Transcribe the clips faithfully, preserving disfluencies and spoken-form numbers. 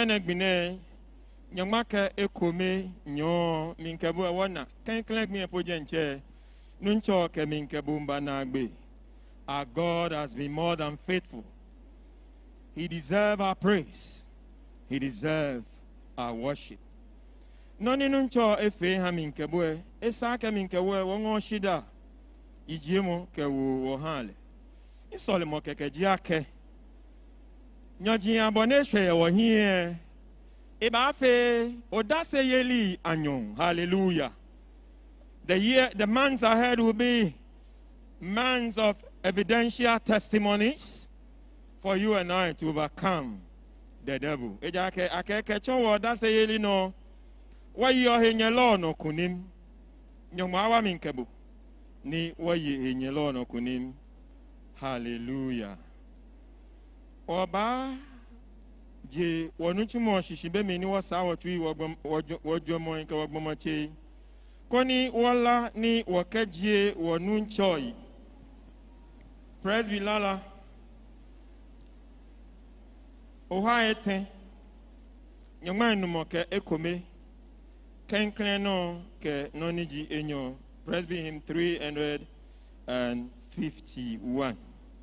enegbine nyamaka ekome nyo minkebu wana kenklen mi epojenche nuncho ke minkebu mbanagbe. Our God has been more than faithful. He deserves our praise. He deserves our worship. Noni nuncho efe ha minkebu esa ke minkebu wongo shida ijiemu ke wo hale. Isole mo keke jiake. Nyoji abone hwe wo hie. Ibafe odase yeli anyon. Hallelujah. The year the months ahead will be months of evidential testimonies for you and I to overcome the devil. Ejake akeke chonwo odase yeli no. Wa yo henyelo no kunim. Nyoma wa minkebu. Ni wa yi henyelo no kunim. Hallelujah. Oba je wonuchumo shishibe meni wasa wotui wojomo nke wogbomoche koni wala ni wokeje wonunchoi Presby Lala oha eten nyoma numo ke ekome kenklen no ke noniji enyo Presby hymn three hundred fifty-one.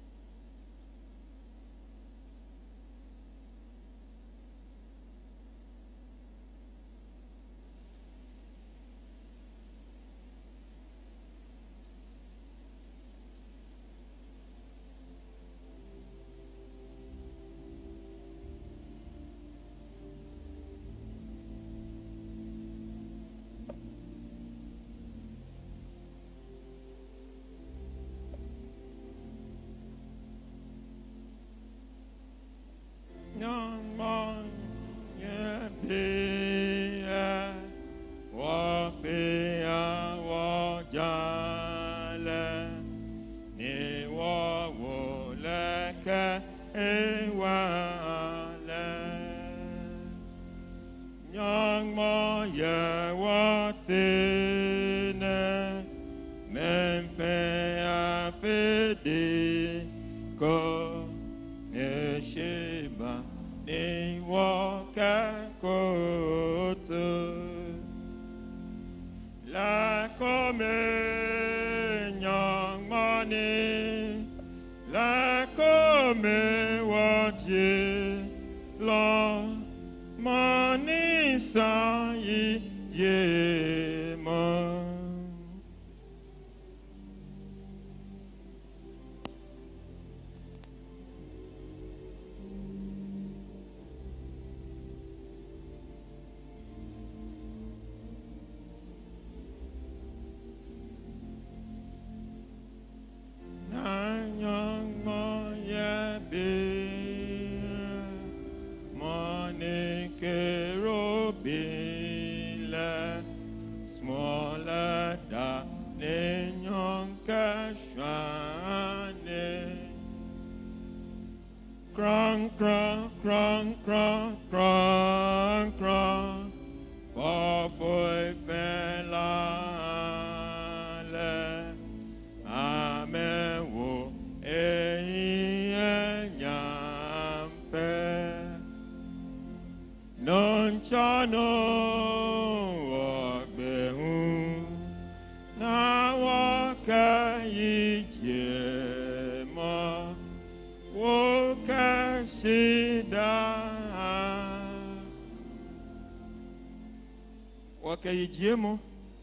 Jiemo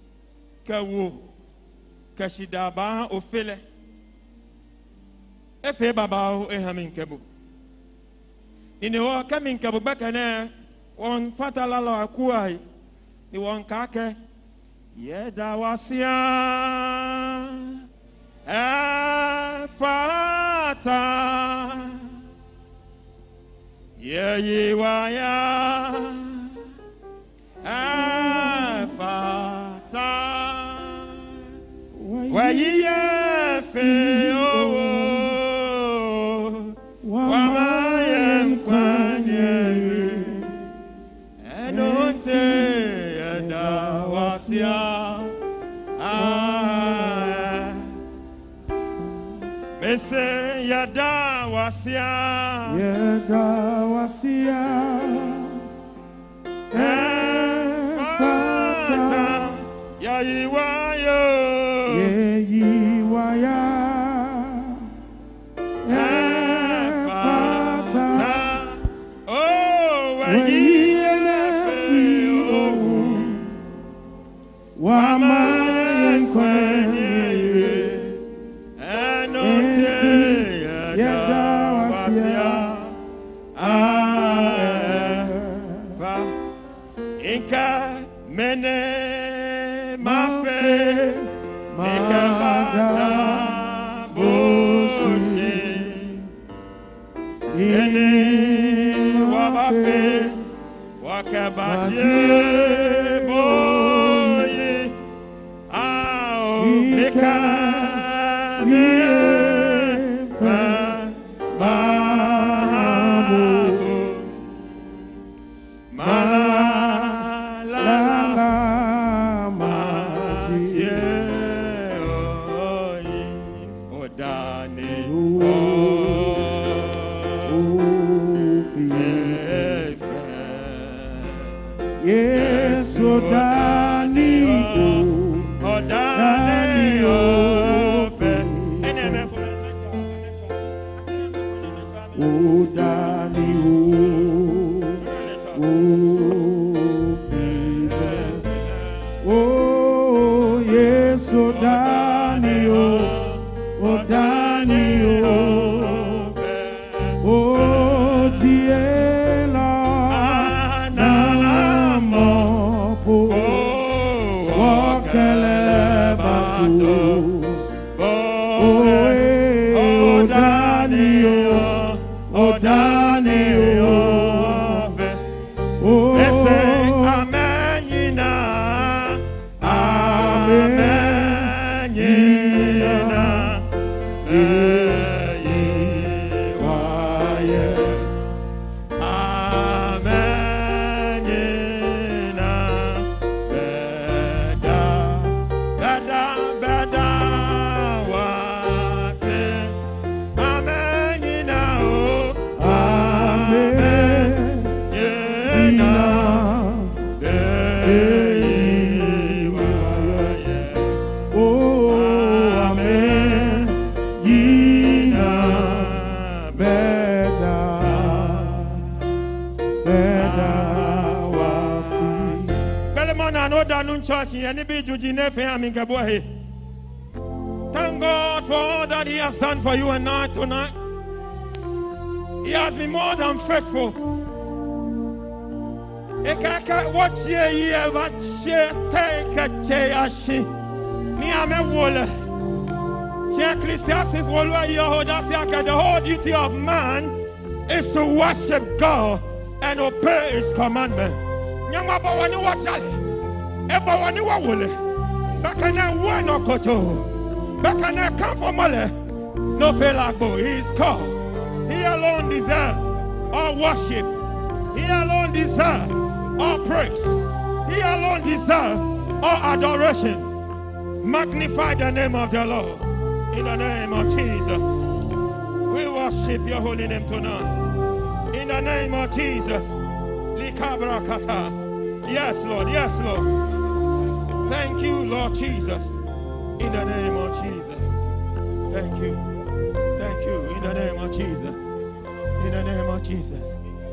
kawo kashidaba ofele efe baba ehamin kebu ine wo kamin kebu bakane won fatala la akuai ni won kake yeda wasia e fata ye ye waya Fata wa ye fe o wa ma yem kwanye enonte yada wasia ah mese yada wasia yada wasia Wayiwayo. Yeyiwaya. Efata. Oh, Wayinefi. Wama yenkwenye. Enti yeda wasia. Aefa. Inka mene mafe. Nika bada bushi. Ene wabafe. Wakabaje boye. Ao mika miefa. Babu. Malala. Yes, Odani, Odani, Odani, oh, yes, Odani, Odani, oh, Tiela, Namo, Wakele Batu, oh, Odani, Odani, oh, Listen, amen, yina, amen, yina, eyiwaye, amen, yina, beda, beda, beda, wase, amen, yina, oh, amen, yina. Thank God for all that He has done for you and I tonight. He has been more than faithful. Ekaka watch ye ye watch ye take a chayashi. Ni ame wole. She Ecclesiastes wolwa Yehoda siaka. The whole duty of man is to worship God and obey His commandment. Nyama ba wani wachale. Eba wani wawole. Bakana wano koto. Bakana kamfomale. No pelagbo. He is God. He alone deserves all worship. He alone deserves all praise. He alone deserves all adoration. Magnify the name of the Lord. In the name of Jesus. We worship your holy name tonight. In the name of Jesus. Likabrakata. Yes, Lord. Yes, Lord. Thank you, Lord Jesus. In the name of Jesus. Thank you. Thank you. In the name of Jesus. In the name of Jesus.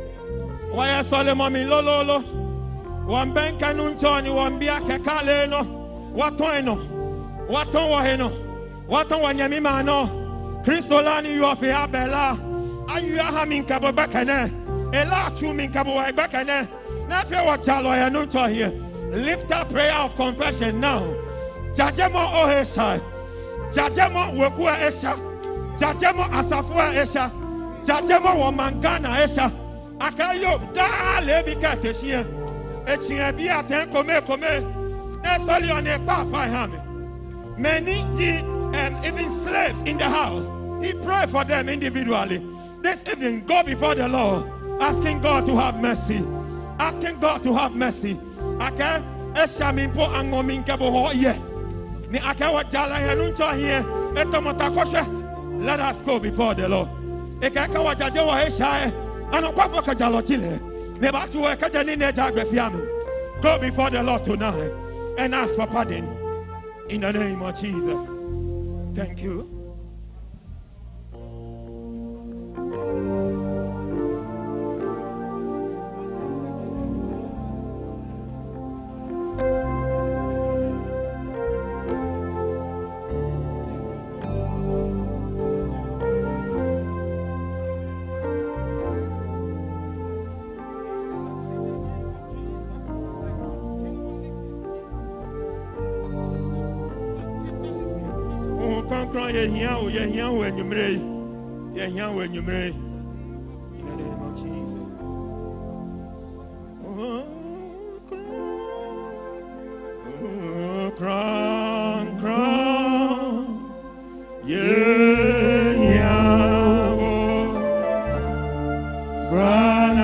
Why Solomon mi lo lo lo. Wan benka nunchoni wan bia kekale no. Waton no. Waton waheno. Waton wanyami mano. Kristolani yu ofi abela. Ayu aha min kabo bekene. Ela chu min kabo wa bekene. Na fe wa chalo ya nuncho here. Lift up prayer of confession now. Jajemo ohesa. Jajemo wekua esha. Jajemo asafua esha. Jajemo wamangana esha. Akayo da lebi kateshia. Echia bi aten kome kome. Esoli on a papa hame. Many um, even slaves in the house. He prayed for them individually. This evening, go before the Lord, asking God to have mercy. Asking God to have mercy. Okay? Eshamimpo angominkabo ho ye. Ni akawa jala yanuncho here. Etomotakoshe. Let us go before the Lord. Ekakawa jajewa heshae. Anokwapo kajalo chile. Nebatu wekaja nine jagbe fiame. Go before the Lord tonight. and ask for pardon in the name of Jesus. Thank you. In the name of Jesus. Oh, crown, crown, yeah, yeah, crown,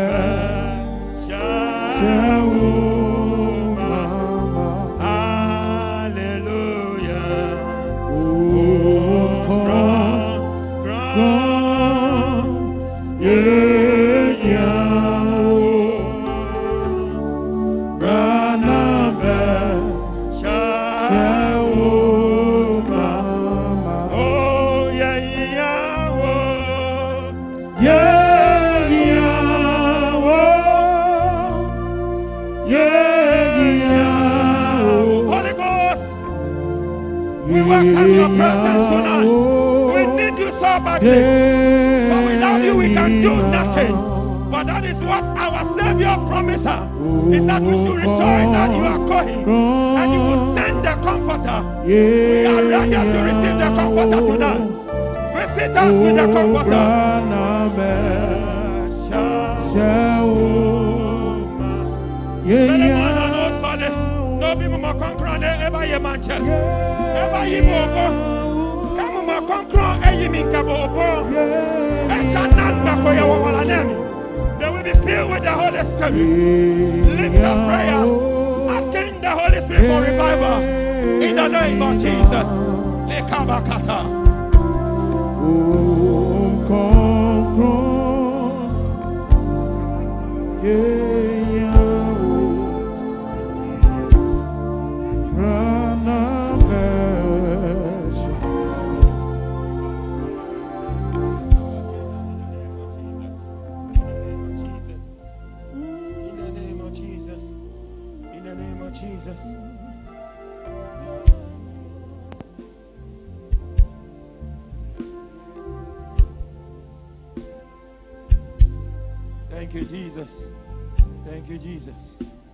welcome your presence tonight. We need you so badly. But without you, we can do nothing. But that is what our Savior promised us. Is that we should rejoice that you are going. And you will send the Comforter. We are ready to receive the Comforter tonight. Visit us with the Comforter. No be more conqueror ever ye manche. Ever ye bobo. Come more conqueror e ye minka bobo. Esha nanga ko ye wala nemi. They will be filled with the Holy Spirit. Lift up prayer, asking the Holy Spirit for revival in the name of Jesus. Lekabakata. Oh, conqueror. Yeah. Jesus. Thank you, Jesus. Thank you, Jesus.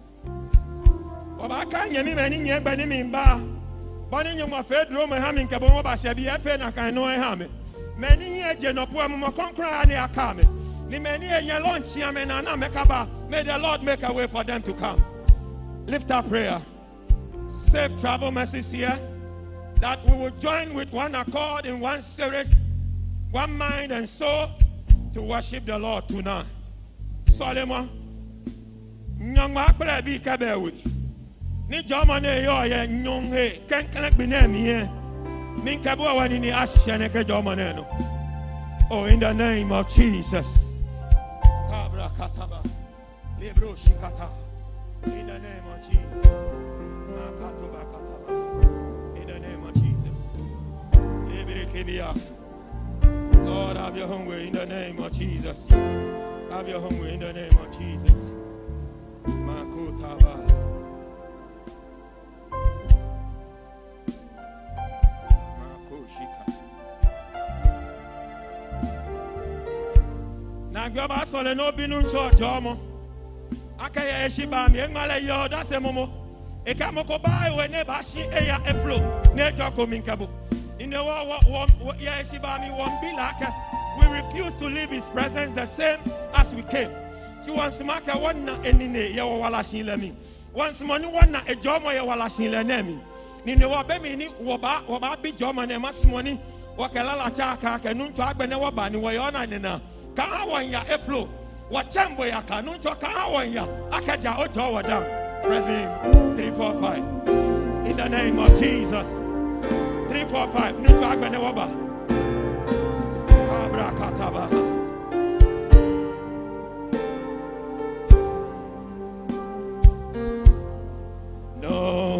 Baba kan yemi mani nye bani mimba. Bani nyoma fedro me hamin ke bon ba shebi efe na kan no e ha me. Mani nye je no po mo konkra ne aka me. Ni mani enye lunch ya me na na mekaba. May the Lord make a way for them to come. Lift up prayer. Safe travel message here. That we will join with one accord in one spirit, one mind and soul to worship the Lord tonight. Solomon. Nyangwa akbra bi kabewi. Ni jama ne yo ye nyonghe ken kan bi na mi e. Min kabu wani ni ashene ke jama ne no. Oh, in the name of Jesus. Kabra kataba. Lebro shikata. In the name of Jesus. In the name of Jesus. Lord, have your home way in the name of Jesus. Have your home way in the name of Jesus. Makutaba. Makushika. Now, go back to the no binun church, Jomo. Akaya Shiba, Mala Yo, that's a momo. A camoko by when never she a flow. Nature coming cabo. In the war, Yashibami won't be like we refuse to leave his presence the same as we came. She wants to make a one any Yawalashi Lemi. Once money one a jomo Yawalashi Lenemi. Nino Bemini, Waba, Waba be Joma and Mas money, Wakalala Chaka, and Nunchak Benewabani, Wayona Nena. Kahawanya a flow. What chamber ya can't talk Kahawanya, Akaja Ottawa down. Press me three, four, five. In the name of Jesus. Three, four, five. Nunchak Benewaba. Abra Kataba. No.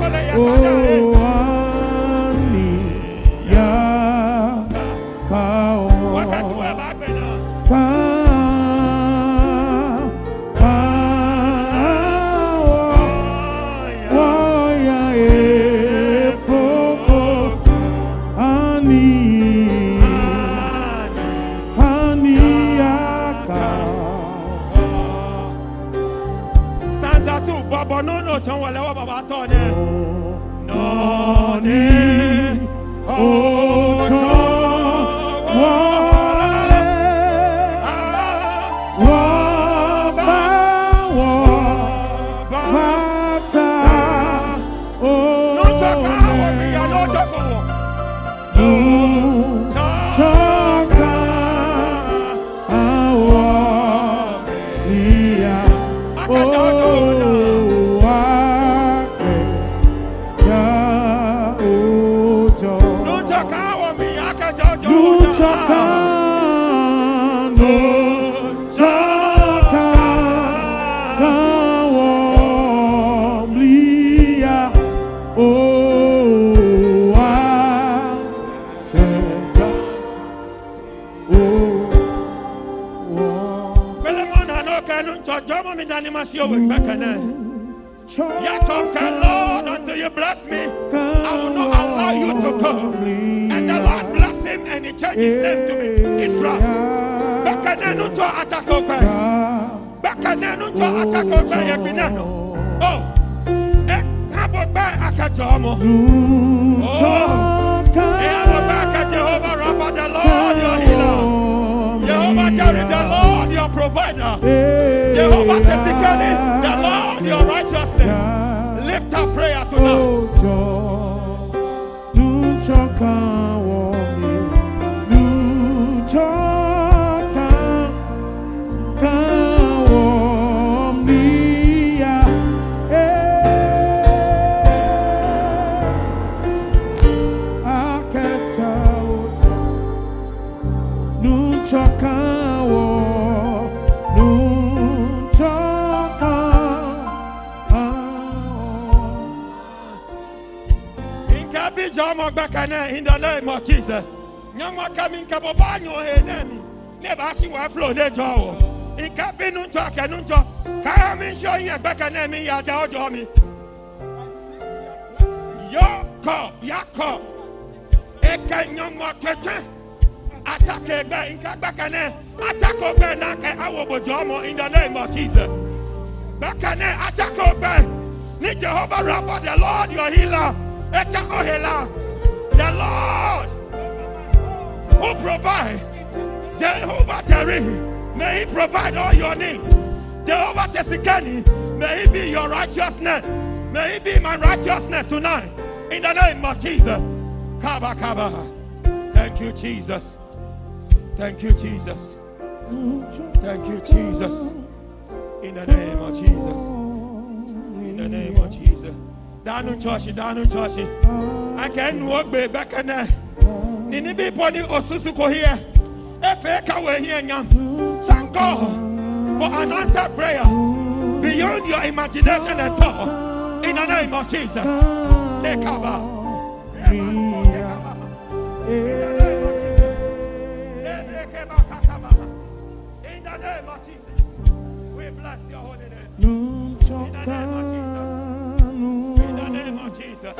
Oh, ani ya kao. Pa, pa, wa ya efoko ani ani ya kao. Stanza two, Baba no no chon wale wa baba to ne. No ne o chon wale Wa ba wa bata o no chaka wa mi ya no choko wo. no chaka awa iya o wa ke ja o jo No chaka wa mi ya ka jojo. no chaka no chaka kawo mlia o wa ke ja o wa Belemona no kanu chojo mo mi dani masio we bekane. Jacob can Lord until you bless me, I will not allow you to come. And the Lord bless him and he changed his name to be Israel. Bekane no to attack over. Bekane no to attack over yebinano. Oh, eh, habo ba akajomo. Oh, eh, habo ba Jehovah Rapha, the Lord your healer. Jehovah Jireh, the Lord your provider. Jehovah Tsikani, the Lord your righteousness. Lift up prayer tonight. In the name of Jesus. Nyama coming kabobanyo enemy. Never see what flow de jaw. In cabin talk and talk. Come in show you back an enemy ya jaw me. Yo call, ya call. Eka nyama tete. Attack a guy in Kabakane. Attack over Naka Awobo Jomo in the name of Jesus. Bakane attack over. Need Jehovah Rapha, the Lord your healer. Eta Ohela. The Lord who provide, Jehovah Terry, may he provide all your needs. Jehovah Tsikani, may he be your righteousness. May he be my righteousness tonight. In the name of Jesus. Kaba Kaba. Thank you, Jesus. Thank you, Jesus. Thank you, Jesus. In the name of Jesus. In the name of Jesus. Danu Choshi, Danu Choshi. I can walk back and there. Nini be pony or Susuko here. If I can wear here, thank God for an answered prayer beyond your imagination and thought. In the name of Jesus. Lekaba. In the name of Jesus. In the name of Jesus. We bless your holy name. In the name of Jesus. In the name of Jesus.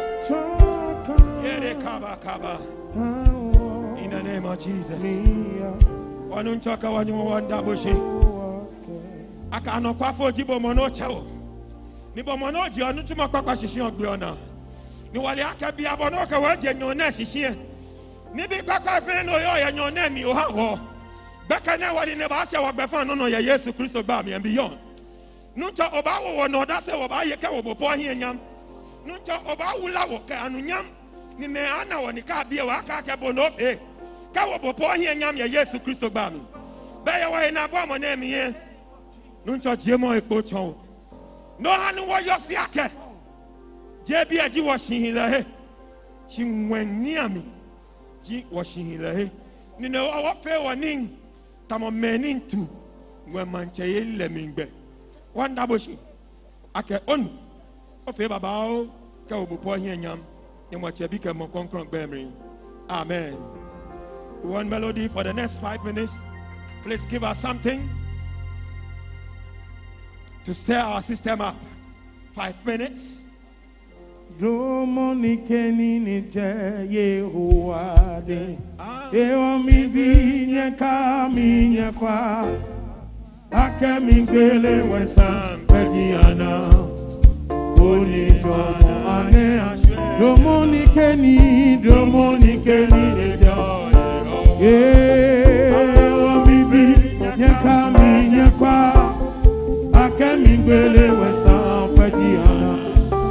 In the name of Jesus. Wanunchoka wanyuma wandabushi. Aka no kwafo jibo monocha wo. Ni bo monoji onu tuma kwakwa shishi ogbe ona. Ni wale aka bi abonoka waje nyone shishi. Ni bi kwakwa fe no yo ya nyone mi o ha wo. Beka na wale ne ba se wo gbe fan no no ya Yesu Kristo ba mi and beyond. Nuncha oba wo no da se wo ba ye ka wo bopo ahia nyam. Nuncha oba wula wo ka anu nyam. Ni me ana wo ni ka bia wa ka ka bo no e. Ka wo bopo ahia nyam ya Yesu Kristo ba mi. Ba ya wa na bo mo na mi ye. Nuncha jemo ekpo chon. No hanu wo yo si ake. Je bi aji wo shin la he. Shin wen ni ami. Ji wo shin la he. Ni no wo fe wo nin. Tamo menin tu. Wen manche ye le mingbe. Wanda boshi. Ake onu. O fe baba o. ka obupo hianyam nyamwache ka mo konkron gbemri. Amen. One melody for the next five minutes. Please give us something to stir our system up. Five minutes. Domonikeni nije Yehoade Ewa mivinya kaminya kwa Ake migbele wesan Pediana Oni jomo ane ashwe Domonikeni Domonikeni nije Ewa mivinya kaminya kwa Ake migbele wesan Pediana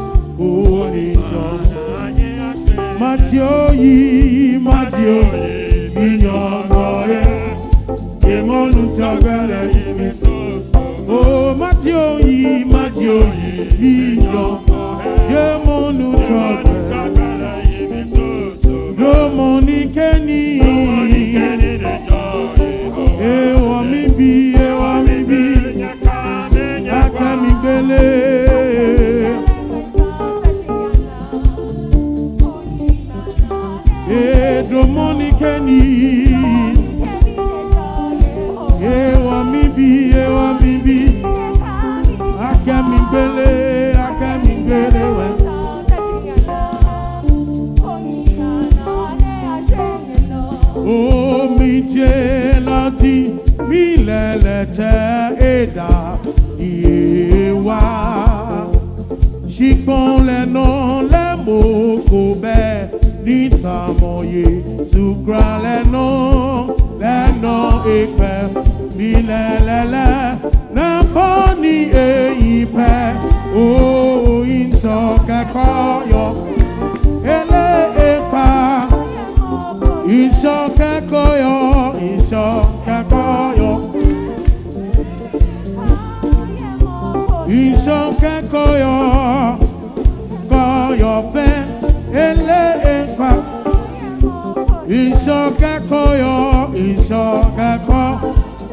Matio yi, Matio yi, Inyono ye, Emonu tabele yi so. Oh, Matio yi, Matio yi, Inyono, Emonu tabele yi so. Domoni keni, ewa mi bi, ewa mi bi, akami bele. Domoni keni Ewa mibi, ewa mibi Akami bele, akami bele O mi je lati mi lelete eda Ewa Shikon le non le moko be Nita moye sukra leno leno ipe bilelele na boni eipe o inso kakoyo ele epa inso kakoyo inso kakoyo inso kakoyo koyo fe ele epa Ishoka koyo Ishoka ko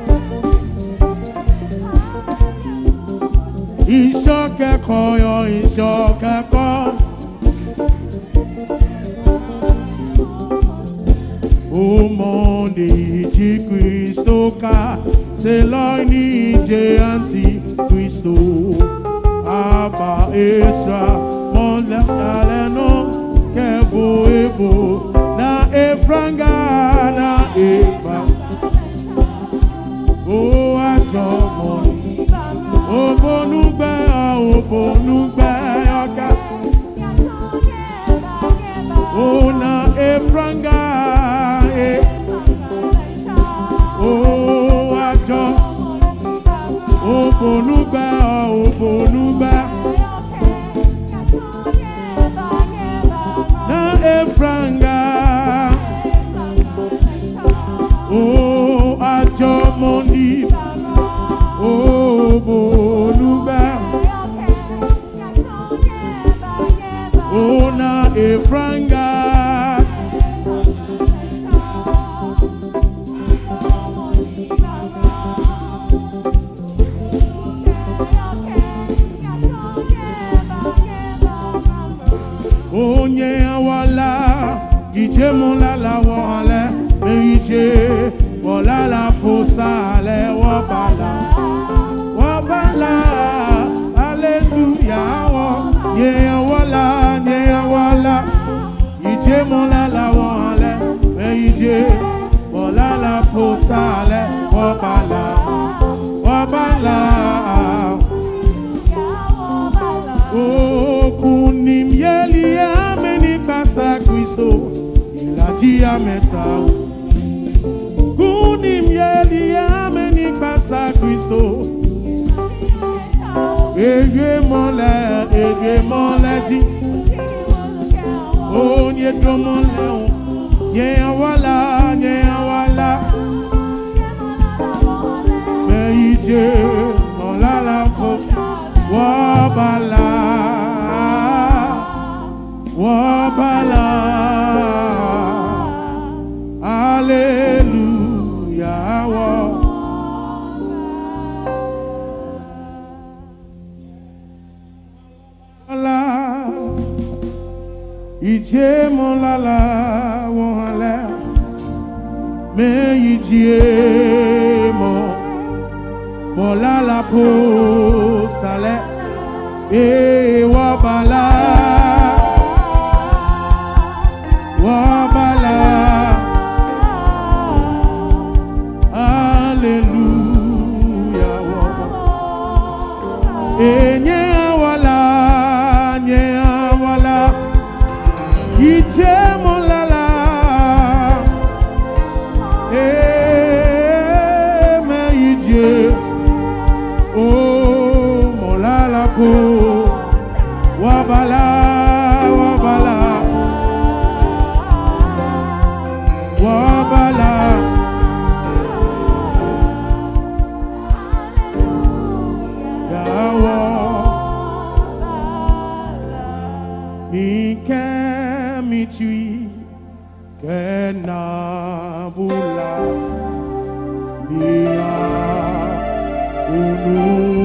Ishoka koyo Ishoka ko O monde de Cristo ka Seloni je anti Cristo Aba Esra Monde aleno Kebo ebo Na efranga na efa O atomo O bonugbe O bonugbe Oka O na efranga e O atomo O bonugbe O bonugbe Efranga Oh Ajomoni Oh Boluba Oh na Efranga Onye awala Ije mola la wale Ije Mola la posale Wabala Wabala Hallelujah Ye awala Ye awala Ije mola la wale Ije Mola la posale Wabala Wabala Oh kunim yeli ameni pasa Cristo Ilatia metao Kunim yeli ameni pasa Cristo Ege mole ege mole ji Oh nye domole Nye awala nye awala Meije Molala ko Wabala Wabala Hallelujah Wabala ije molala wale me ije mo molala po sale e wabala wabala hallelujah enye wala nye wala ije molala e me ije o molala ko wabala wabala wabala yawo mike mitui kenabula mia unu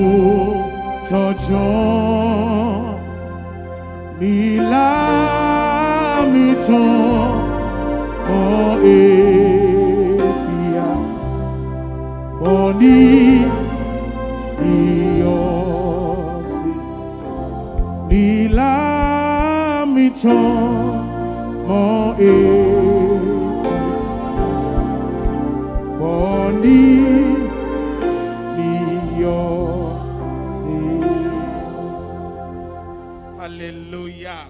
jojo mila miton o efia oni iosi mila miton mo efia oni iosi. Hallelujah.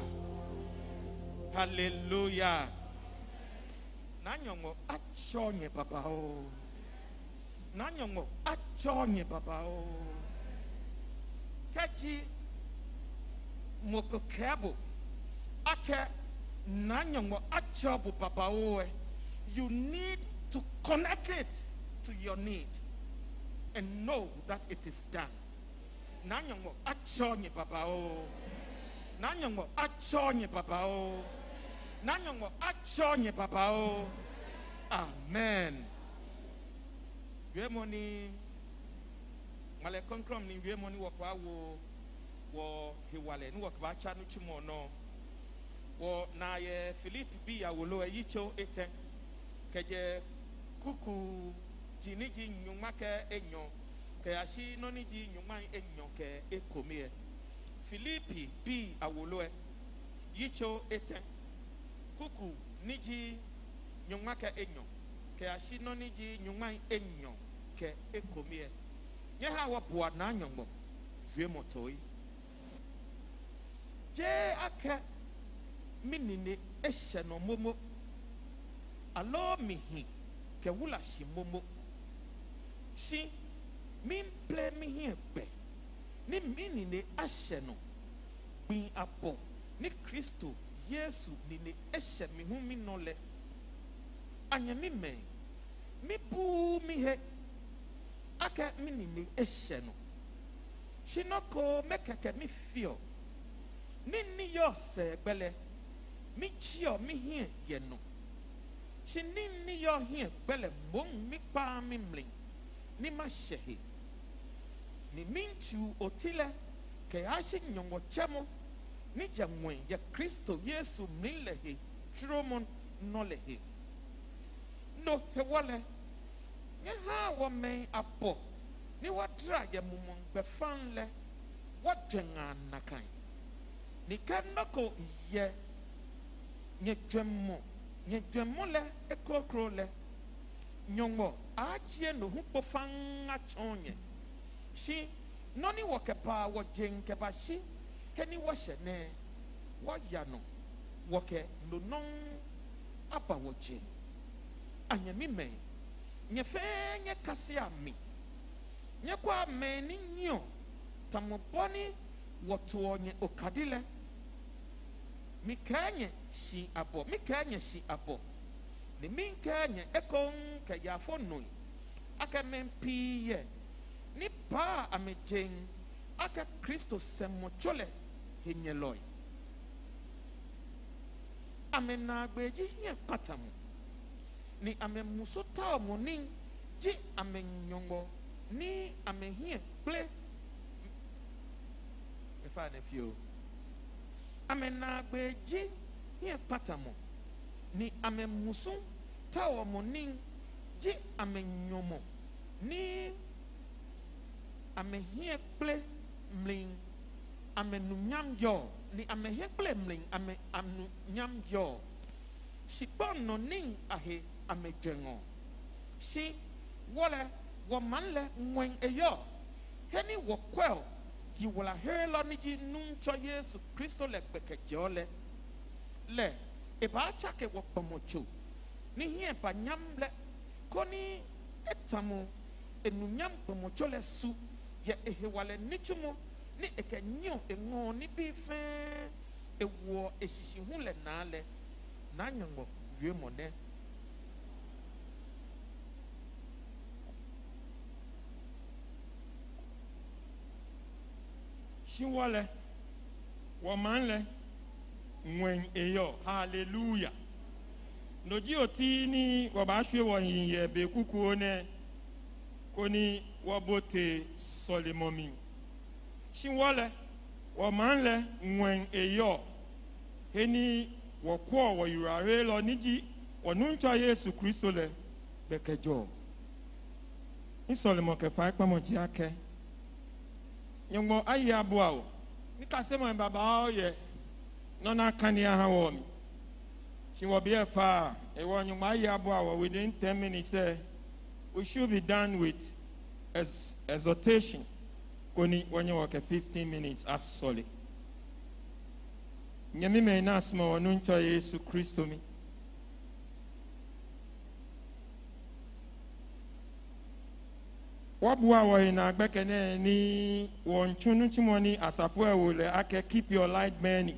Hallelujah. Nanyongo achonye papa o. Nanyongo achonye papa o. Kachi moko kebo. Ake nanyongo achobu papa o. You need to connect it to your need and know that it is done. Nanyongo achonye papa o. Nanyongo achonye papa o. Nanyongo achonye papa o. Amen. Yemoni male konkrom ni yemoni wakwa wo wo hiwale ni wakwa chanu chumono wo na ye Philippe bi ya wolo yicho eten keje kuku jiniji nyuma ke enyo ke ashi noni ji nyuma enyo ke ekomie Philippe bi awolo yicho eten kuku niji nyuma ke enyo ke ashi noni ji nyuma enyo ke ekomie nye ha wa bua na nyongo jwe motoi je ake minine ehye no momo alo mihi ke wula shi momo shi min ple mihi egbe ni minine ahye no bin abo ni Kristo Yesu nine ehye mi hu mi no le anya mi me mi bu mi he aka minine ehye no shi no ko mekeke mi feel ni ni yo se gbele mi chio mi hie ye no shi ni ni yo hie gbele mo mi pa mi mlin ni ma shehe ni minchu otile ke ashi nyongo chemo ni jamwen ya Kristo Yesu mlehe tromon nolehe no he wale nye ha wa men apo ni wadra ya mumon befanle wajenga nakan ni kanako ye nye dwemmo nye dwemmo le ekrokro le nyongo achie no hupo fanga chonye shi noni wokepa wojen kebashi keni woshene woyano woke no non apa wojen anya mi me nye fe nye kasi ami nye kwa me ni nyo tamoboni woto nye okadile mikanye shi abo mikanye shi abo ni minkanye ekon ka yafo noi aka mempiye ni pa amejen aka Kristo semochole hinyeloi amena gbeji hie patamu ni amemusuta mo ni ji amenyongo ni amehie ple me fa ne fio amena gbeji here patamo ni ame musu tawo monin ji ame nyomo ni ame here play mling ame nunyam yo ni ame here play mling ame anu nyam yo si bon no ning ahe ame jengo si wala wo manle ngwen eyo heni wo kwel ji wala helo ni ji nun cho Yesu Kristo le bekejole le e ba chake wo pomochu ni hie pa nyam le koni etamu enunyam pomocho le su ye ehe wale nichumo ni ekenyo engo ni bi fe ewo eshishi hu le na le na nyango vie mone Shiwale, womanle, mwen eyo, hallelujah. Noji oti ni wabashwe wa hinye be kukuone koni wabote solemomi. Shiwale, womanle, mwen eyo, heni wakwa wa yurare lo niji wanuncha Yesu Kristo le bekejo. Ni solemo ke fa ikpa moji ake. Yongo ayi abuao nika sema baba oye nona kania hawo mi she will be a far e won yongo ayi abuao within ten minutes eh, we should be done with as exhortation koni wonyo work fifteen minutes as solid nyami me na asma wonu ncho Yesu Kristo mi wabua wa ina gbekene ni wonchunu chimoni asafu ewole ake keep your light burning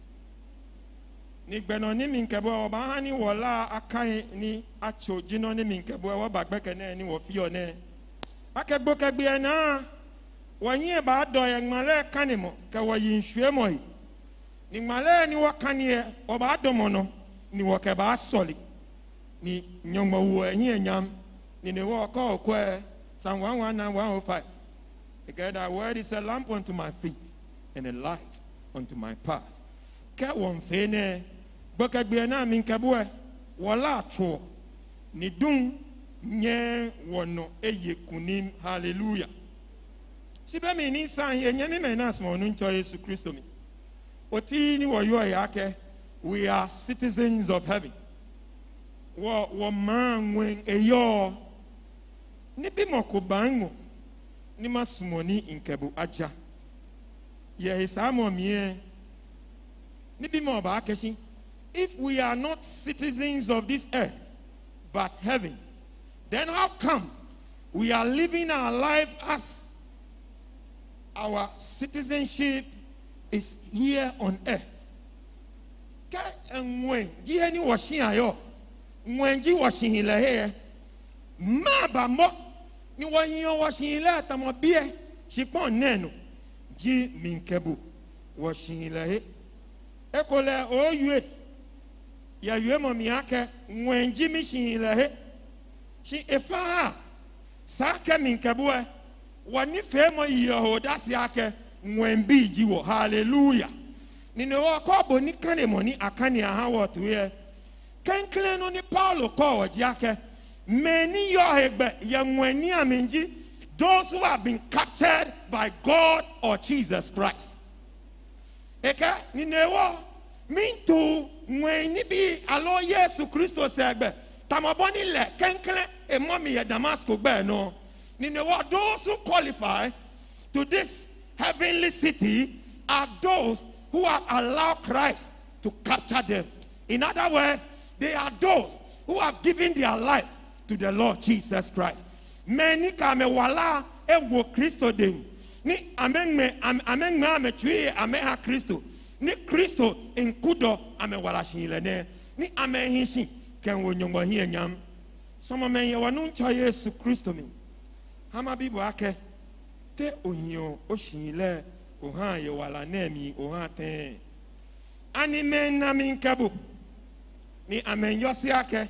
ni gbeno ni minkebo oba hani wola akai ni acho jino ni minkebo wo ba gbekene ni wo fi one ake gboke gbe na wonyin ba do ye ngmale kanimo ke wo yin hwe moyi ni ngmale ni wo kanie oba do mono ni wo ke ba soli ni nyomwo wo enyin enyam ni ne wo ko okwe Psalm one one nine, one oh five. Because that word is a lamp unto my feet and a light unto my path. Ke won fene boka gbe na mi nkabwe wala cho ni dun nye wono eye kunim hallelujah. Sibe mi ni san ye nyame me na asmo no ncho Yesu Kristo mi. Oti ni wo yo yake we are citizens of heaven. Wo wo man wen eyo ni bi moko bango ni masumoni inkebu aja ye isamo mie ni bi mo ba akeshi if we are not citizens of this earth but heaven then how come we are living our life as our citizenship is here on earth ka enwe ji eni washin ayo nwenji washin ile here maba mo ni wayin washin ile atamo bie shipon nenu ji minkebu washin ile ekole oyue ya yue mo mi ake nwenji mi shin ile shi efa saka minkebu e wani fe mo yehoda si ake nwenbi ji wo hallelujah ni ne wo ko bo ni kane mo ni akane aha wo to ye kenkle no ni Paulo ko wo ji ake many yohegbe yamweni amenji those who have been captured by God or Jesus Christ. Eka ninewo mintu mweni bi alo Yesu Kristo segbe tamaboni le kenkle e momi ya Damascus be no ninewo those who qualify to this heavenly city are those who have allowed Christ to capture them. In other words, they are those who have given their life to the Lord Jesus Christ. Many kame wala ewo Kristo den. Ni amen me amen me ame twi ame ha Kristo. Ni Kristo enkudo ame wala shinle ne. Ni amen hinshi ken wo nyombo hi nyam. Some men ye wanu ncha Yesu Kristo mi. Hama bibo ake te onyo o shinle o ha ye wala na mi o ha ten. Ani men na min kabu. Ni amen yosi ake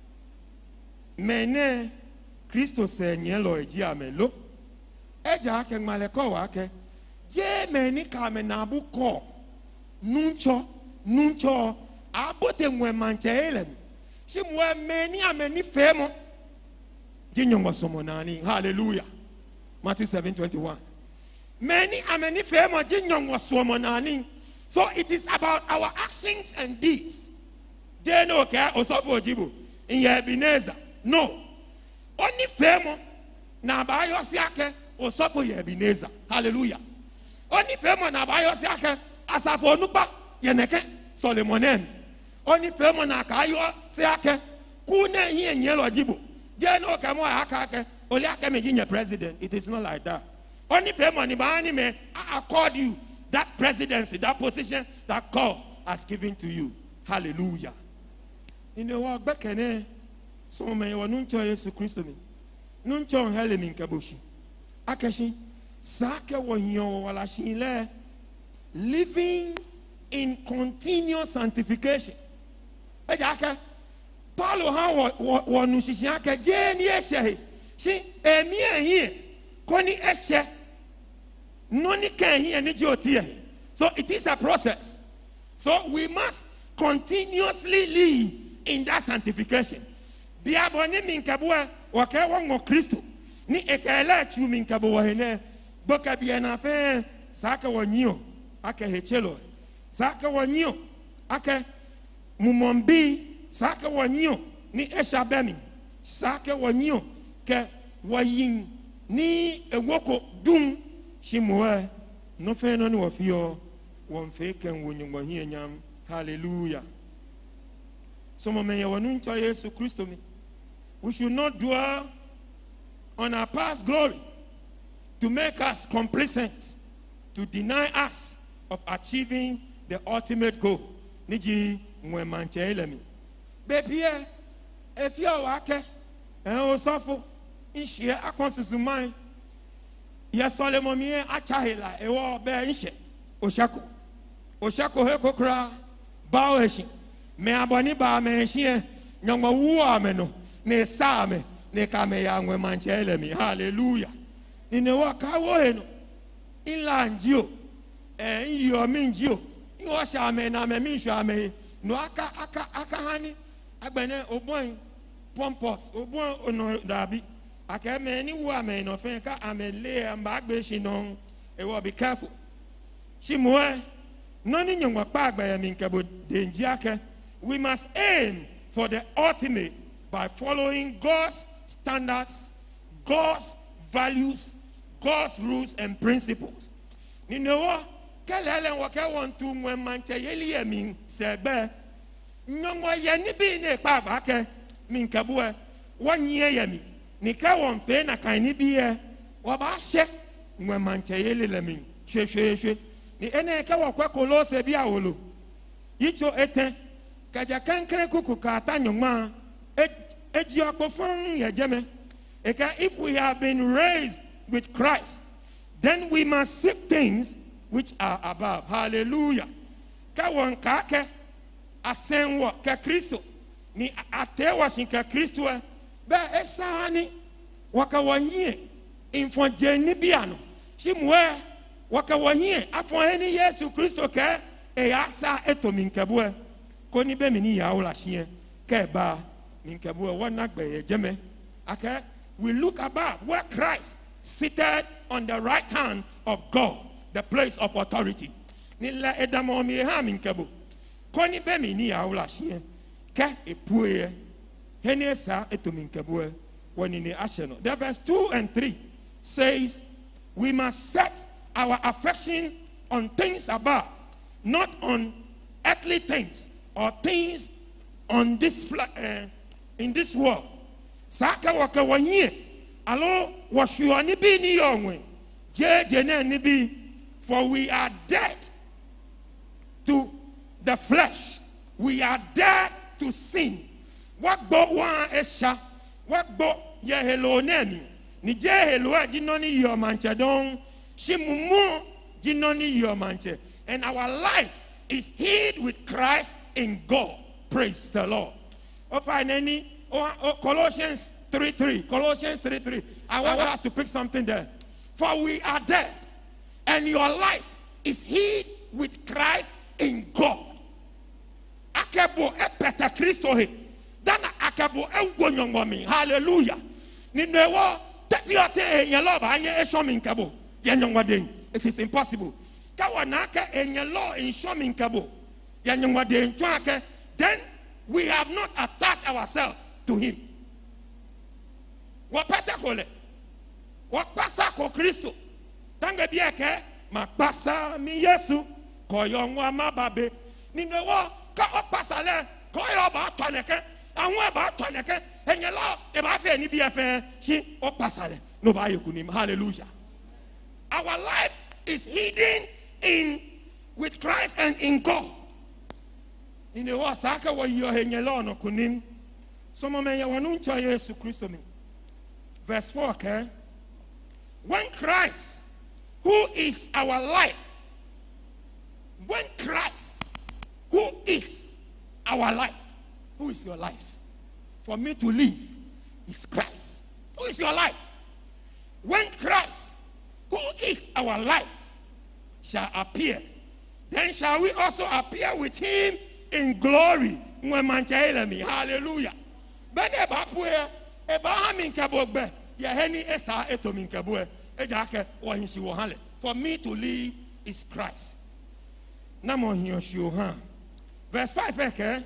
mene Kristo se nyelo eji amelo eja ake maleko wa ake je meni ka me na buko nuncho nuncho abote mwe manche ele shi mwe meni ameni femo jinyongwa somonani. Hallelujah. Matthew seven twenty-one. Many ameni femo jinyongwa somonani. So it is about our actions and deeds. They know okay osopo jibu in Ebenezer. No. Only femo na bayo siake osopo Ebenezer. Hallelujah. Only femo na bayo siake asafo nupa yeneke Solomonen. Only femo na kayo siake kune hiye nyelo jibu. They know okay mo akake oli ake mejinya president. It is not like that. Only femo ni baani me accord you that presidency, that position that God has given to you. Hallelujah. In the world back in so may wa nuncho Yesu Kristo ni nuncho hele min kabushi akashi sake wo hiyo wala shinle living in continuous sanctification. Ejaka Paulo ha wo wo nushishi aka je ni ehye shi emi ehie koni ehye noni kan here ni jotie. So it is a process. So we must continuously live in that sanctification. Biaboni minkabua wake wango Kristo ni ekele chu minkabua hene boka biana fe saka wanyio ake hechelo saka wanyio ake mumombi saka wanyio ni eshabemi saka wanyio ke wayin ni ewoko dum shimwe no fe no ni wafio won fe ken wonyngo hie nyam. Hallelujah. Some men wanuncho Yesu Kristo mi. We should not dwell on our past glory to make us complacent, to deny us of achieving the ultimate goal. Niji mwe manche elemi. Baby, if you are wake, and osafo, inshie akonsusumai, ya Solomon achahela, ewo be inshe, oshako. Oshako heko kra, bao eshi. Me aboni ba me eshi, nyongwa uwa ameno. Ne same ne kame yangwe manchele mi. Hallelujah. Nine wakawo heno ila njio eh iyo minjio iyo shame na me misho ame no aka aka aka hani agbene obon pompous obon ono dabi aka me ni wo ame no fen ka ame le amba agbe shi no e wo be careful shimwe no ni nyongwa pa agba mi nkebo denji ake. We must aim for the ultimate by following God's standards, God's values, God's rules and principles. You know what? Kelele wake want to mwe manche yeli emi sebe. Nyongwa yeni bi ne pa bake min kabue wanye yemi. Nika won fe na kaini bi ye waba she mwe manche yeli lemi shwe shwe shwe. Ni ene ke wakwe Kolose bi awolo. Icho eten kaja kankre kuku ka ta nyongma. If we have been raised with Christ, then we must seek things which are above. Hallelujah. Kawon kake asenwa ke Kristo ni atewa sin ke Kristo be esani wakawanye infonjeni biano shimwe wakawanye afoni Yesu Kristo ke e asa etominkebwe koni be mini yaula shie ke ba. Okay, we look above where Christ seated on the right hand of God, the place of authority. Nila edamo mi ha minkebo. Koni be mi ni awla shie. Ke epuye. Hene sa eto minkebo woni ni asheno. The verse two and three says we must set our affection on things above, not on earthly things or things on this uh, in this world. Saka waka wanye alo washuani bi ni yongwe je jene ni bi, for we are dead to the flesh, we are dead to sin. What bo wa esha what bo ye hello nemi ni je hello jinoni yo manche don shimumu jinoni yo manche, and our life is hid with Christ in God. Praise the Lord. Oh, finally, oh, oh, Colossians three three. Colossians three three. I want us to pick something there. For we are dead, and your life is hid with Christ in God. Ake akebo e pete Kristo he dana akebo e wonyongo mi hallelujah ni newo tefiote enye lo ba anye e show mi nkebo ye nyongo den it is impossible ka wana ka enye lo in show mi nkebo ye nyongo den twake then we have not attached ourselves to him wa pete kole wa pasa ko Kristo tanga bieke ma pasa mi Yesu koyo nwa mababe ni newo ka o pasa le koyo ba toneke anwa ba toneke enye lo e ba fe ni bi efe shi o pasa le no ba yekunim hallelujah our life is hidden in with Christ and in God ni newo saka wo yo enye lo no kunim somo men ya wanu ncho Yesu Kristo mi verse four okay when Christ who is our life when Christ who is our life who is your life for me to live is Christ who is your life when Christ who is our life shall appear then shall we also appear with him in glory when manchaela me hallelujah bene ba puye e ba ha min kabogbe ye heni esa eto min kabwe e ja ke wo hin si wo hale for me to live is Christ na mo hin si o han verse five okay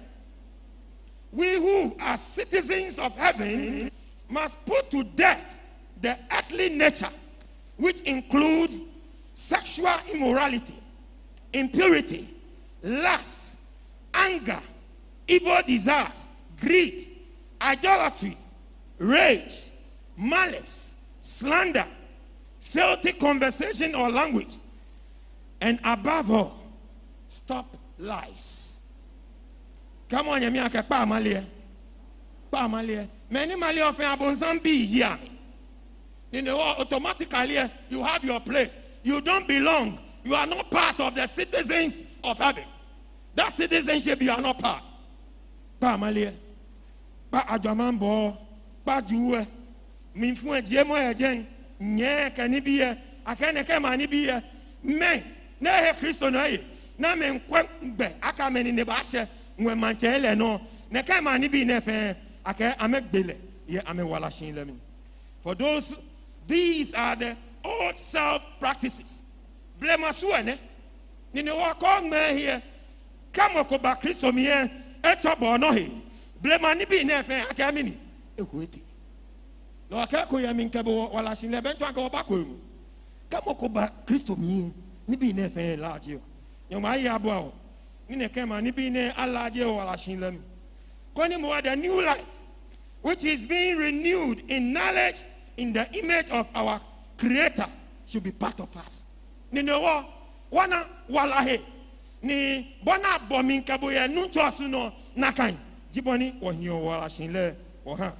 we who are citizens of heaven must put to death the earthly nature which include sexual immorality impurity lust anger evil desires greed idolatry rage malice slander filthy conversation or language and above all stop lies come on yemi aka pa amalie pa amalie many mali of abonsan be here in the world automatically you have your place you don't belong you are not part of the citizens of heaven that citizenship you are not part pa amalie pa adwamambo pa juwe minfu ejemo ejen nye kanibie akane kema nibie men na he Kristo no ye na men kwembe aka meni ne ba hye nwe manchele no ne kema nibi ne fe aka amegbele ye amewala shin lemi for those these are the old self practices blame us one ni ne wa ko me here kama ko ba Kristo mi e etobo no he blame nibi ne fe aka meni ehueti no akako ya minkabo wala shin le bento aka obako mu kama ko ba Kristo mi ni bi ne fe laje yo ma ya bo awo ni ne kema ni bi ne alaje wala shin le mi koni mo the new life which is being renewed in knowledge in the image of our creator should be part of us ni no wo wana wala he ni bona bo minkabo ya nu chosu no nakan jiboni wo hiyo wala shin le wo ha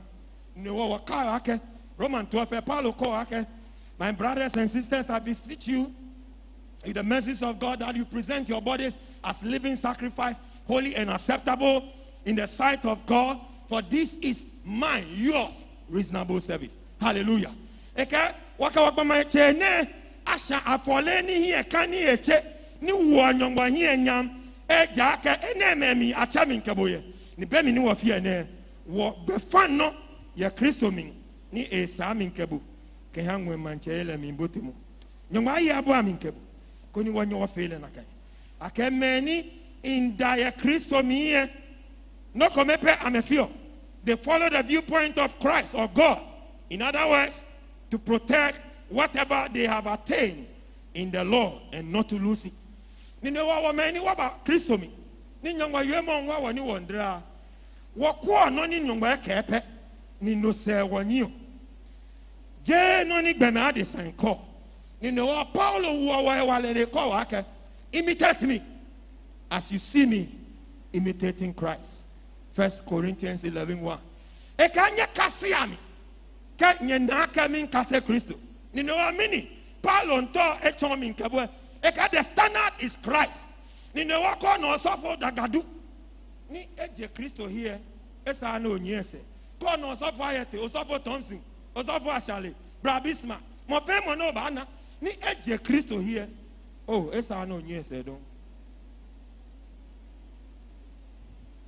Roman twelve, Paulo call, my brothers and sisters, I beseech you, in the mercies of God, that you present your bodies as living sacrifice, holy and acceptable in the sight of God, for this is mine, yours, reasonable service. Hallelujah. Eke, waka waka ma eche ne, asha afole ni hi eka ni eche, ni uwanyongwa hi enyam, e jake, ene memi, acha mi nkeboye. Ni bemi ni wafie ne, wo befano, ya Kristo min ni esa min kebu ke hanwe manchele min botemu nyoma ya abo min kebu koni wanyo wafele na kai akemeni in dia Kristo min no komepe amefio they follow the viewpoint of Christ or God in other words to protect whatever they have attained in the Lord and not to lose it ni ne wa meni wa ba Kristo min ni nyoma yemo nwa woni wondra wo ko no ni nyoma kepe ni no se wanyo je no ni gbeme adesan ko ni no Paulo wo wa wa le ko wa ke imitate me as you see me imitating Christ. First Corinthians eleven one e ka nya kase ami ka nya na ka min kase Kristo ni no amini Paulo nto e chon min kabo e ka the standard is Christ ni no wa ko no so for dagadu ni eje Kristo here esa na onyese ko no so for ayete o so for Thompson o so for Ashale Brabisma mo fe mo no ba na ni eje Kristo here oh esa na onyese don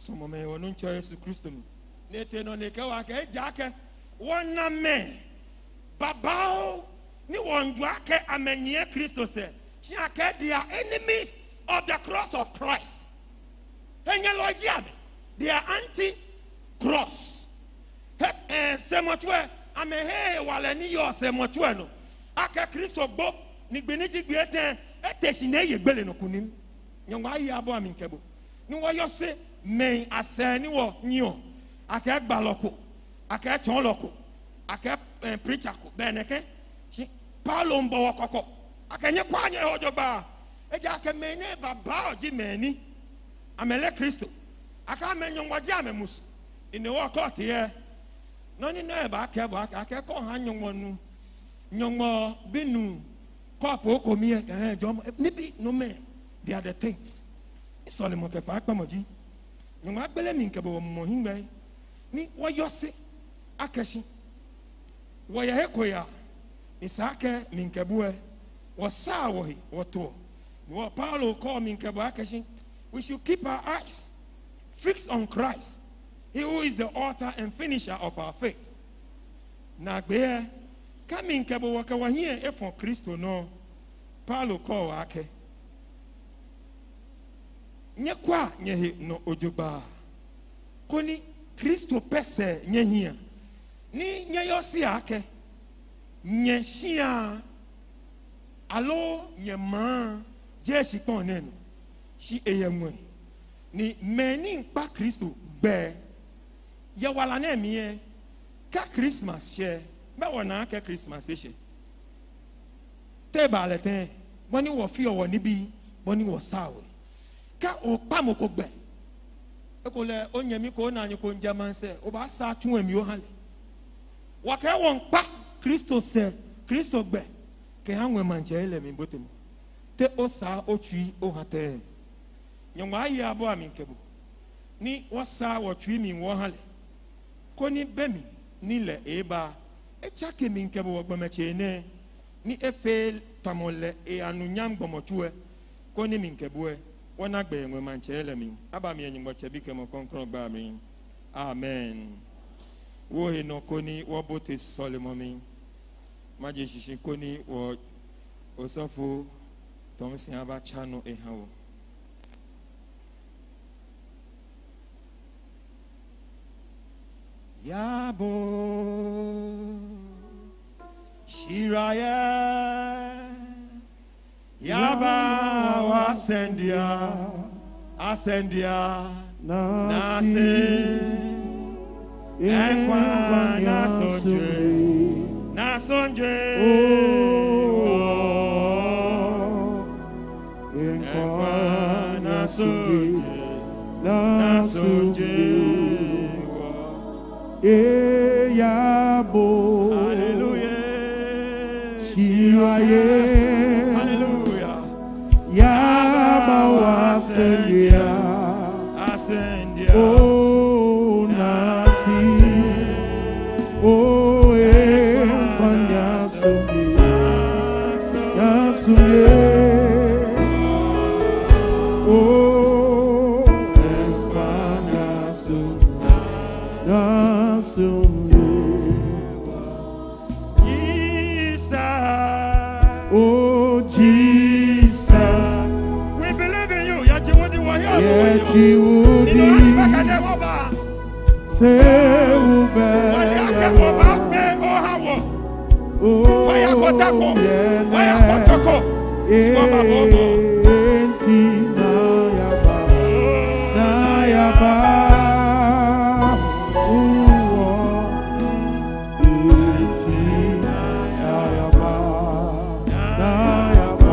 Some me wonu ncho Yesu Kristo mu. Ne te no ne ka wa ka ejake wona me babao ni wonjwa ke amenye Kristo se. She ake they are enemies of the cross of Christ. Enye logia me. They are anti-cross. Eh semotwe amehe wale ni yo semotwe no. Ake Kristo bo ni gbeniji gbe eten etesine ye gbele no kunim. Nyongwa yi abo aminkebo. Ni wo yo se men ase ni wo nyo. Ake gba loko. Ake chon loko. Ake preacher ko beneke. Paulo mbo wokoko. Ake nye kwanye hojo ba. Eja ake mene baba oji meni. Amele Kristo. Aka menyongwa ji amemusu. Ine wo ko tie. No ni na ba ake ba ake ko han nyongwa nu. Nyongwa binu. Kopo ko mi eh jom nibi no me. They are the things. It's all mo ke fa pa moji. Nyongwa agbele mi nke bo mo hingbe. Ni wo yose akashi. Wo ye hekoya. Isake mi nke buwe. Wo sa wo hi wo to. Wo Paulo call mi nke bo akashi. We should keep our eyes fixed on Christ. He who is the author and finisher of our faith. Na gbe ka mi nke bo wo ka wa hie e for Kristo no. Paulo call ake. Nye kwa nye no ojoba. Koni Kristo pese nye hia. Ni nye yosi ake. Nye shia. Alo nye ma. Jeshi pon neno. Shi eye mwe. Ni meni pa Kristo be. Ye wala ne miye. Ka Christmas she. Be wana ke Christmas she. Te ba le ten. Boni wo fi owo ni bi. Boni wo sawe. Ka o pa mo ko gbe e ko le onyemi ko na anyi ko njaman se o ba sa tun emi o hale wa ka won pa Kristo se Kristo gbe ke hanwe manje ele mi botem te o sa o twi o hate nyonwa ayi abo ami nkebo ni wo sa wo twi mi wo hale ko ni be mi ni le eba e chake mi nkebo wo gbameche ne ni efe tamole e anunyam gbomotuwe ko ni mi nkebo e wana gbe enwe manche elemi aba mi enyi mboche bike mo konkron gba mi amen wo he no koni wo bote solemo mi maje shishi koni wo osofo tomsin aba chano e hawo yabo shiraya Yaba wasendia asendia nase ekwa nasonje nasonje ekwa nasonje nasonje e yabo hallelujah shiraye Yaba asendia asendia oh nasi oh e panyaso yaso oh e panyaso yaso Jesus oh Jesus yet you will be say ube oh enti na yaba na yaba enti na yaba na yaba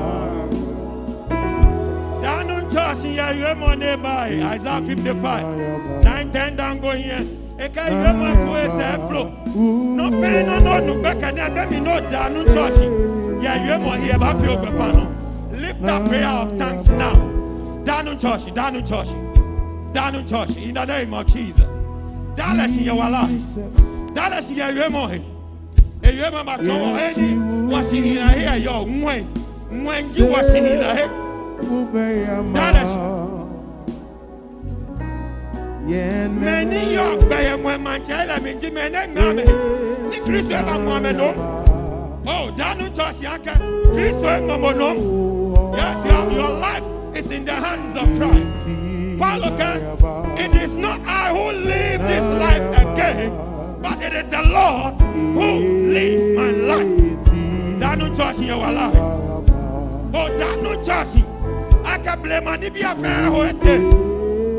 down on church here you am on by Isaiah fifty-five nine ten down go here e ka you am go e se flow no pain no no no back and be me no down on church yeah you am here ba fi ogbepa no lift that prayer of thanks now down on church down on church down on church in the name of Jesus down in your life down in your am here e you am ma to any was in here yo when when you was in here down Many young by when my child, I mean, Jimmy, and Mammy. This Christ, I'm no. Oh, Danu Josh Yaka, Christ, no. Yes, your, your life is in the hands of Christ. Paulo, it is not I who live this life again, but it is the Lord who lives my life. Danu Josh, you are alive. Oh, Danu Josh, I can blame my Nibia Fair.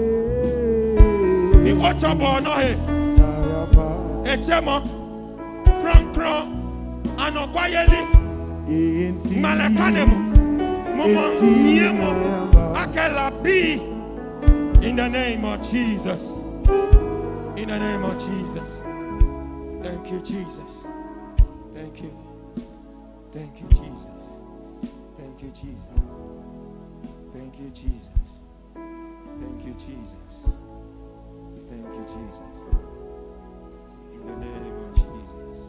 The water born here, a chemo, cron cron, and a quietly Malacanemo, Mama Niemo, Akela B. In the name of Jesus. In the name of Jesus. Thank you, Jesus. Thank you. Thank you, Jesus. Thank you, Jesus. Thank you, Jesus. Thank you, Jesus. Thank you, Jesus. In the name of Jesus.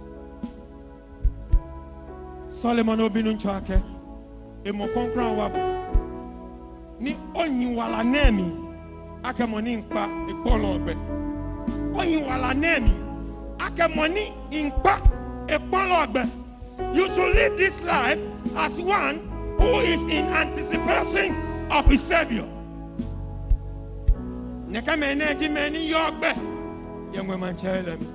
Solomon Obinun Chake. Emo konkran wabu. Ni onyi wala nemi. Ake moni nkpa ekpolo ogbe. Onyi wala nemi. Ake moni nkpa ekpolo ogbe. You should live this life as one who is in anticipation of his Savior. Neka mene di meni yogbe. Yengwe manchele mi.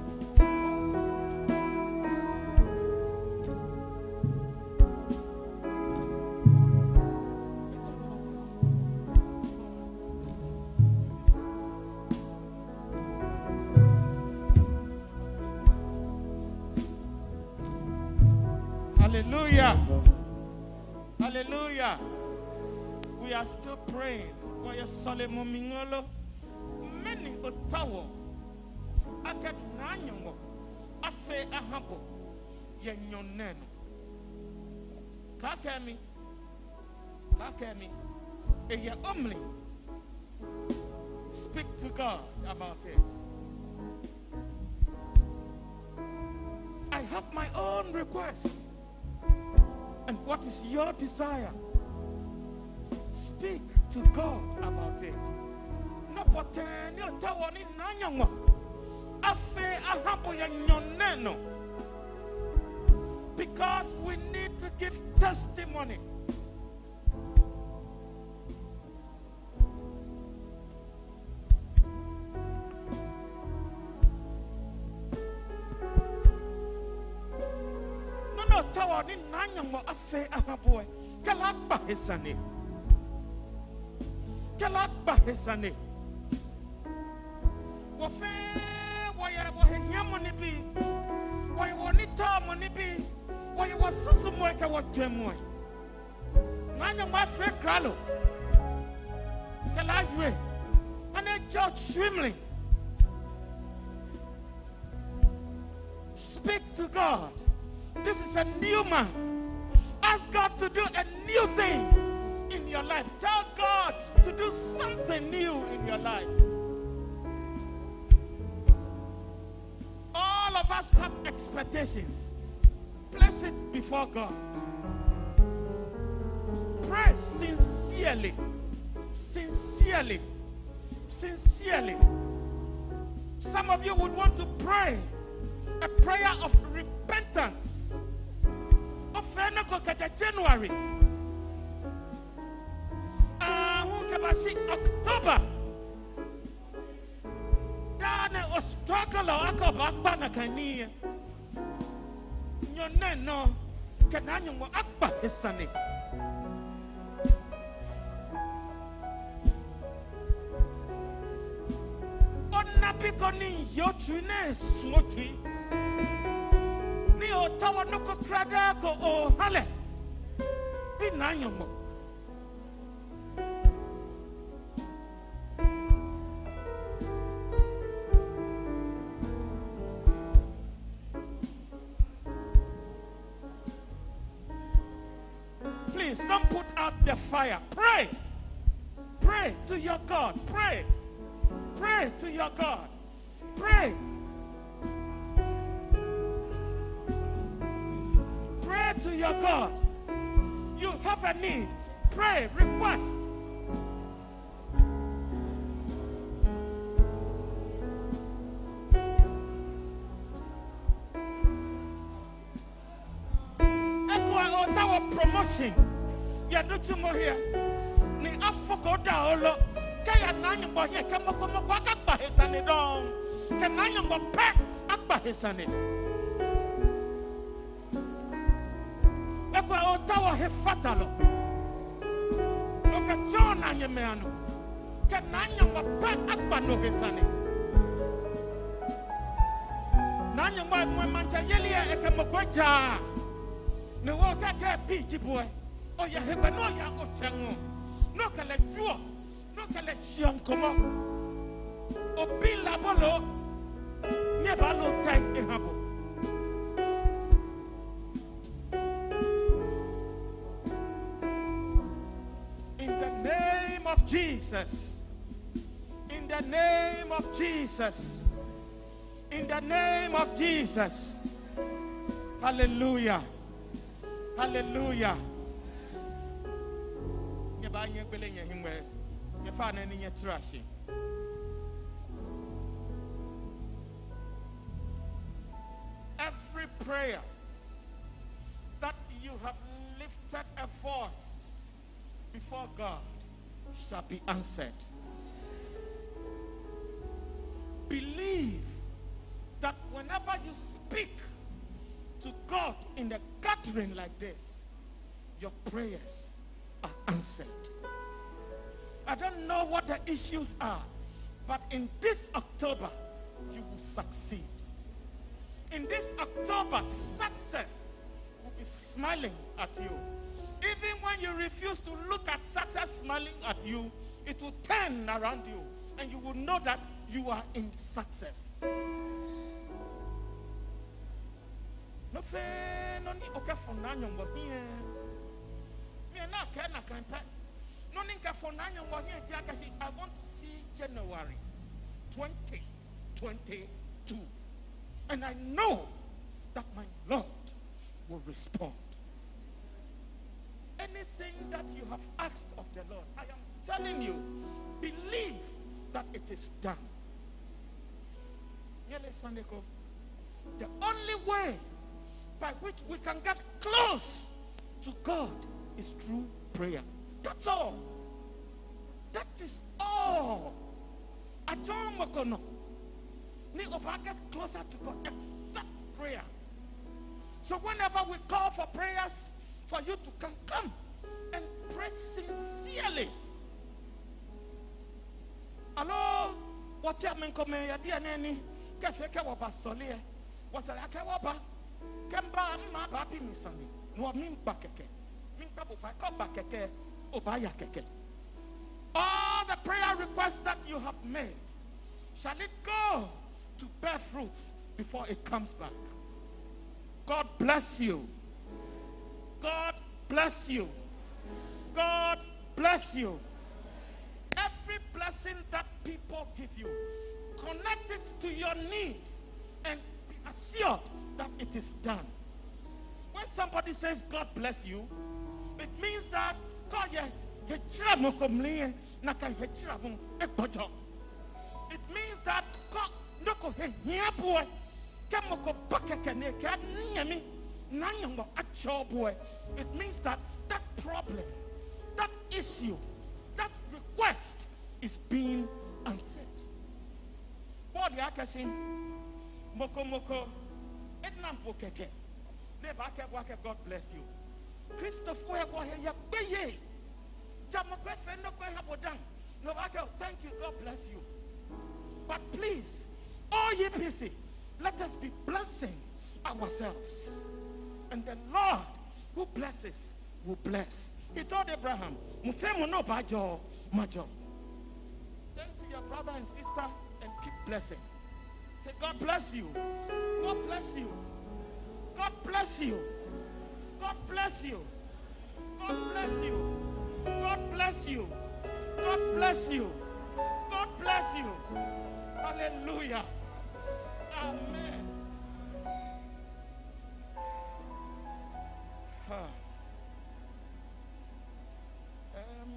Hallelujah. Hallelujah. We are still praying. Why Solomon Mingolo? Many Ottawa. I get Nanyo. I say a humble. Yenyonen. Kakemi. Kakemi. And you only speak to God about it. I have my own requests. And what is your desire? Speak to God about it. No pretend you tell one in Nanyango. Afe ahapo yanyoneno. Because we need to give testimony. No, tawa ni Nanyango afe ahapo. Kalakba hesane. Kalakba hesane. Wafe waya wahenya monibi. Waya wanita monibi. Waya wasusu mweka wajemwe. Nanyango afe kralo. Kalajwe. Ane George Swimley. Speak to God. This is a new month. Ask God to do a new thing in your life. Tell God to do something new in your life. All of us have expectations. Place it before God. Pray sincerely. Sincerely. Sincerely. Some of you would want to pray a prayer of repentance. January. Ah, who can I see October? Dane o struggle o akoba akbana kani. Nyone no kananyo mo akba hesane. Onna bikoni yo tune smoti. Ni o tawa no ko krada ko o hale. Bi nanyo mo. Please don't put out the fire. Pray. Pray to your God. Pray. Pray to your God. Pray. Pray to your God. You have a need. Pray. Request. promotion. Ya do to mo here. Ni afoko da olo. Kaya nanyo bo here kemo komo kwa akba hesane don. Ke nanyo bo pe akba hesane. Eko otawa he fatalo. No ka John anye me anu. Ke nanyo bo pe akba no hesane. Nanyo bo mo manja yeli e kemo koja. Ne wo ka ka bi jiboy. Oh ya heba no ya ochengo. No kale fuo. No kale chion komo. Obi labolo. Never lo time e habo. In the name of Jesus. In the name of Jesus. In the name of Jesus. Hallelujah. Hallelujah. Every prayer that you have lifted a voice before God shall be answered. Believe that whenever you speak to God in a gathering like this, your prayers are answered. I don't know what the issues are, but in this October, you will succeed. In this October, success will be smiling at you. Even when you refuse to look at success smiling at you, it will turn around you, and you will know that you are in success. No fe no ni oka fonanyo mo hie. Me na ka na kan pa. No ni ka fonanyo mo hie ji aka si I want to see January twenty twenty-two. And I know that my Lord will respond. Anything that you have asked of the Lord, I am telling you, believe that it is done. The only way by which we can get close to God is through prayer. That's all. That is all. I don't know. Need to get closer to God except prayer. So whenever we call for prayers, for you to come, come and pray sincerely. Hello, what you mean? Come here, dear Nanny. Cafe Kawaba Solia was a Kawaba. Kemba, my baby, Miss Sunny. No, mean Bakeke. Mean Babu, if I come back, Obaya Keke. All the prayer requests that you have made, shall it go to bear fruits before it comes back? God bless you. God bless you. God bless you. Every blessing that people give you, connect it to your need and be assured that it is done. When somebody says God bless you, it means that God, it means that God noko he boy kemoko bakeke ne ka nyami nanyo acho boy. It means that that problem, that issue, that request is being answered. What the akasin moko moko etnam pokeke ne ba ke wa ke God bless you. Christopher wa he ya beye jamoko fe no ko ha bodam no ba ke thank you, God bless you. But please, all ye busy, let us be blessing ourselves. And the Lord who blesses will bless. He told Abraham, Mufemo no bajo majo. Turn to your brother and sister and keep blessing. Say, God bless you. God bless you. God bless you. God bless you. God bless you. God bless you. God bless you. God bless you. Hallelujah. Amen. Huh. Um,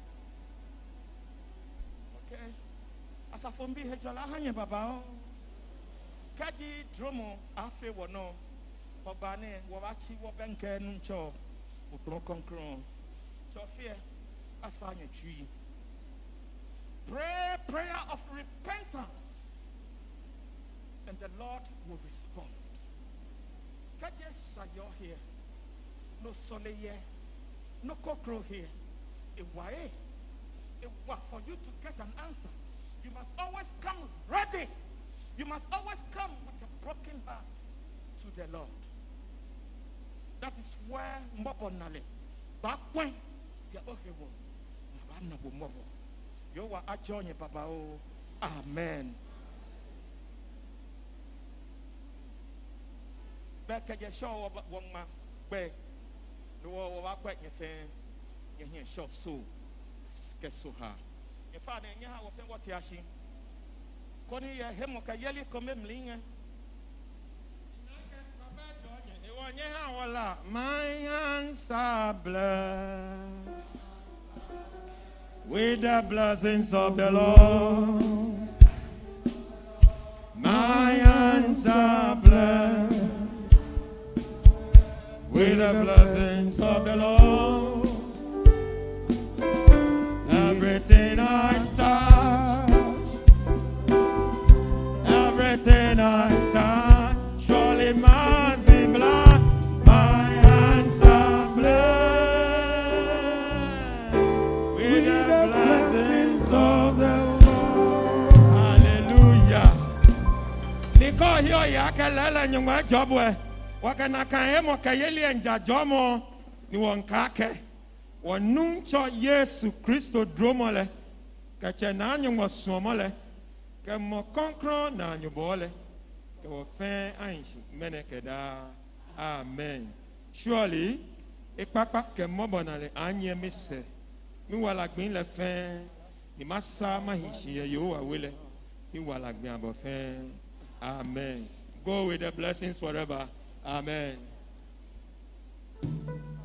okay. As a fombi hejola hanye baba. Kaji dromo afe wono. Obane wawachi wabenke nuncho. Ukron konkron. Chofie asanya chui. Pray prayer of repentance, and the Lord will respond. Kaje sayo here. No soleye. No kokro here. Ewae. Ewa for you to get an answer. You must always come ready. You must always come with a broken heart to the Lord. That is where Mbobonale. Back when you are heaven. Nabana Mobo. You are a journey, Papa. Amen. Back at your show of one man. Where the war of our quite your fan. You hear short so. Get so hard. Your father and your house and what Yashi. Koni ya hemo kayeli kome mlinga. My hands are blessed with the blessings of the Lord. My hands are blessed with the blessings of the Lord. Everything I touch, everything I touch, surely must be blessed. My hands are blessed with the blessings of the Lord. Hallelujah. Niko hiyo yake lele nyungwa jobwe. Wakana kaemo kayeli enja jomo ni wankake. Wanuncho Yesu Kristo dromole. Kache na nyungwa suomole. Ke mo konkro na nyubole. Ke wofen ainshi menekeda. Amen. Surely, ikpakpa ke mobonale anye mise. Mi wala gbin le fin. Ni masa mahishi ye yo awele. Mi wala gbin abo fin. Amen. Go with the blessings forever. Amen.